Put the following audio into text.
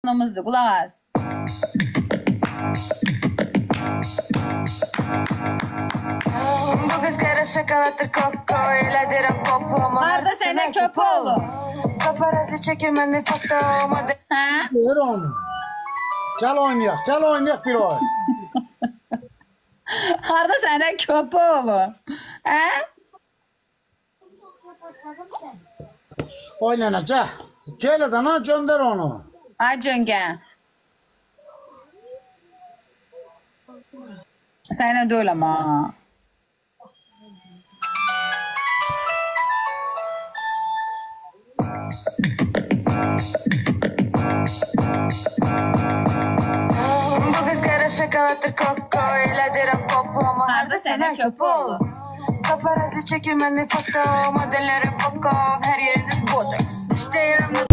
Konumuzdur. Kulaq az. Bu kız kara şokolattır koko. Elədirəm popomu. Harda sənə Köpoğlu? Paparazzi çekir məndə foto. Hə? Ver onu. Gel oynayak. Gel oynayak bir oyun. Harda sənə Köpoğlu? Hə? Oynanacak. Gel adana gönder onu. Ay cöngə. Sənə deyil ama. Bu kız kara şokolattır koko. Elədirəm popomu. Harda sənə Köpoğlu? Paparazzi çekir məndə foto. Modellərim foto. Hər yeriniz botox. İşte yaramda